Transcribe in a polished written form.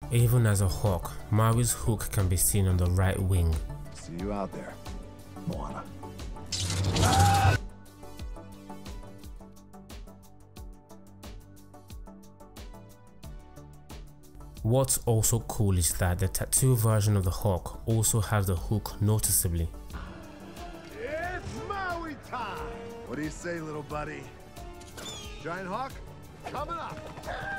Even as a hawk, Maui's hook can be seen on the right wing. See you out there, Moana. What's also cool is that the tattoo version of the hawk also has the hook noticeably. It's Maui time! What do you say, little buddy? Giant hawk, coming up!